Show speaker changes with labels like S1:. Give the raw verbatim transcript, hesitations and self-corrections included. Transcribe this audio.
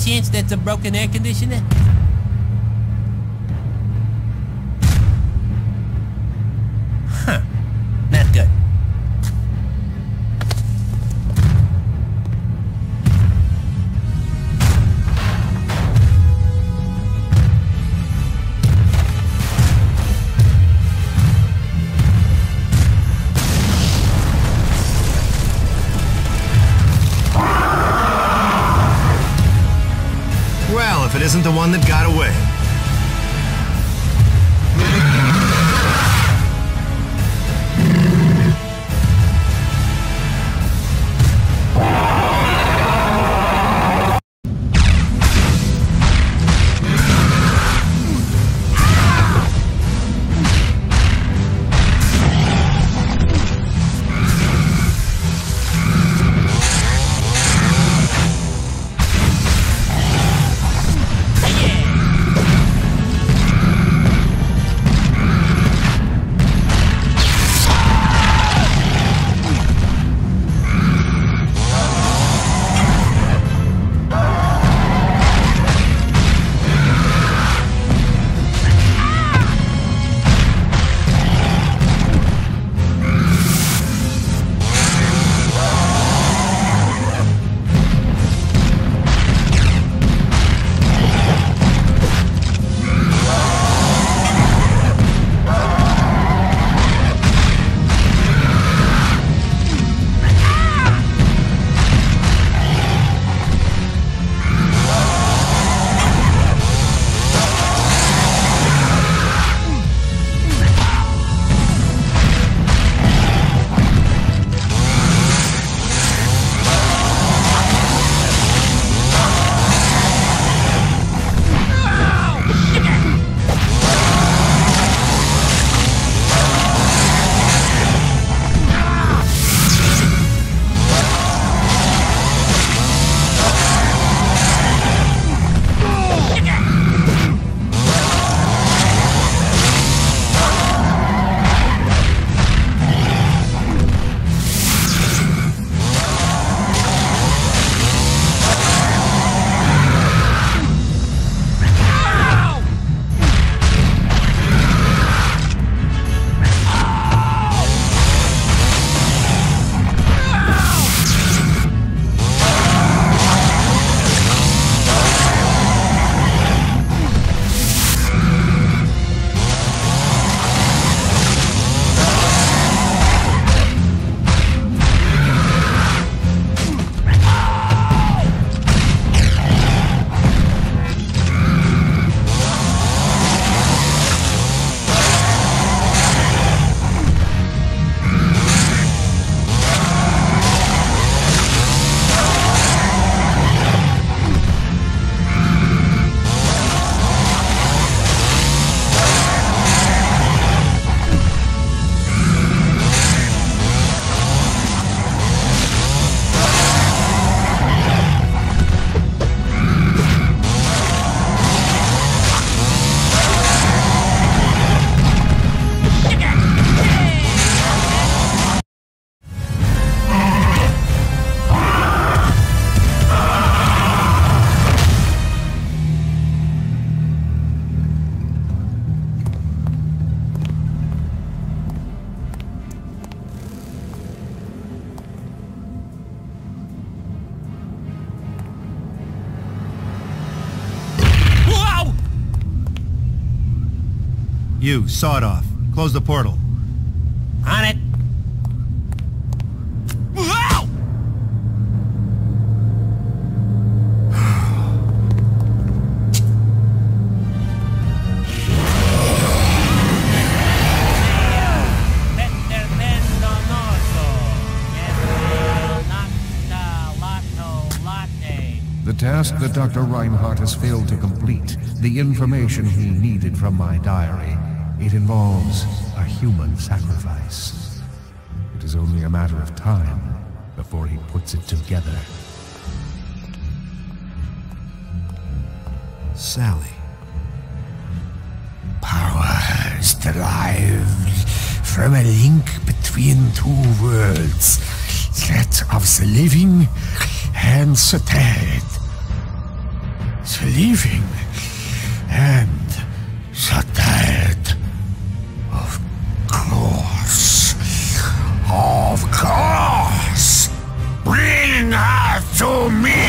S1: chance that's a broken air conditioner? Huh. Not good.
S2: Well, if it isn't the one that got away. You, sawed off. Close the portal.
S1: On it. Ow!
S3: The task that Doctor Reinhardt has failed to complete, the information he needed from my diary, it involves a human sacrifice. It is only a matter of time before he puts it together.
S2: Sally.
S4: Power is derived from a link between two worlds, that of the living and the dead. leaving. And so tired. Of course. Of course. Bring her to me!